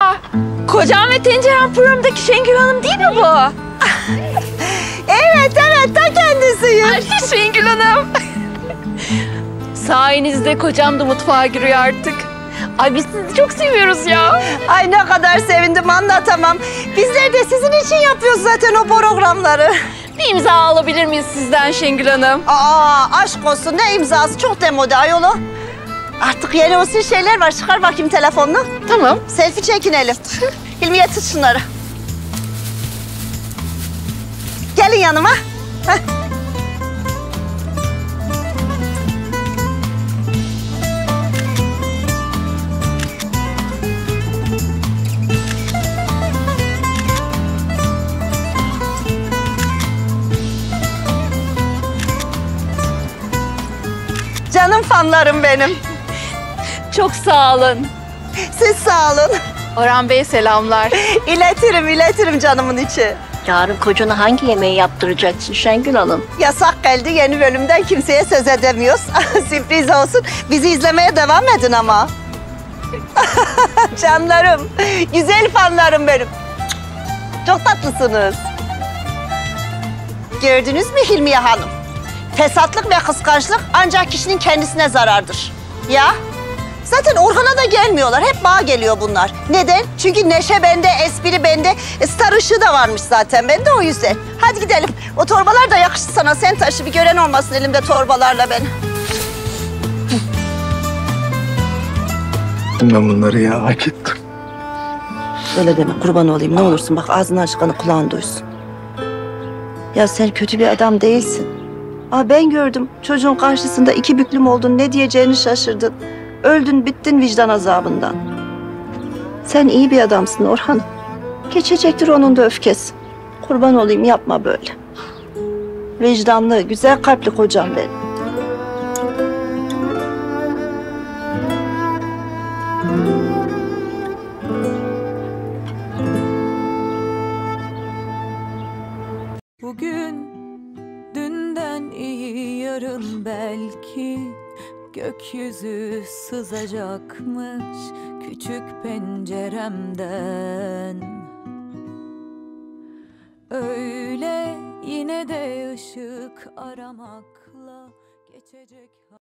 Kocam ve Tencerem programındaki Şengül Hanım değil mi bu? Evet, ta kendisiyim. Ay Şengül Hanım. Sayenizde kocam da mutfağa giriyor artık. Ay biz sizi çok seviyoruz ya. Ay ne kadar sevindim, anlatamam. Bizler de sizin için yapıyoruz zaten o programları. Bir imza alabilir miyiz sizden Şengül Hanım? Aşk olsun, ne imzası, çok demode ayolu. Artık yeni usul şeyler var, çıkar bakayım telefonunu. Tamam. Selfie çekinelim. Hilmiye tut şunları. Gelin yanıma. Heh. Canım fanlarım benim. Çok sağ olun. Siz sağ olun. Orhan Bey selamlar. İletirim canımın içi. Yarın kocana hangi yemeği yaptıracaksın Şengül Hanım? Yasak geldi, yeni bölümden kimseye söz edemiyoruz. Sürpriz olsun. Bizi izlemeye devam edin ama. Canlarım, güzel fanlarım benim. Çok tatlısınız. Gördünüz mü Hilmiye Hanım? Fesatlık ve kıskançlık ancak kişinin kendisine zarardır. Ya? Zaten Orhan'a da gelmiyorlar. Hep bana geliyor bunlar. Neden? Çünkü neşe bende, espri bende. Star ışığı da varmış zaten bende, o yüzden. Hadi gidelim. O torbalar da yakıştı sana. Sen taşı, bir gören olmasın elimde torbalarla beni. Ben bunları ya hak ettim. Öyle deme, kurban olayım. Ne olursun bak, ağzından çıkanı kulağın duysun. Ya sen kötü bir adam değilsin. Ben gördüm. Çocuğun karşısında iki büklüm oldun. Ne diyeceğini şaşırdın. Öldün, bittin vicdan azabından. Sen iyi bir adamsın Orhan. Geçecektir onun da öfkesi. Kurban olayım, yapma böyle. Vicdanlı, güzel kalpli kocam benim. Bugün dünden iyi, yarın belki gökyüzü sızacakmış küçük penceremden. Öyle yine de ışık aramakla geçecek.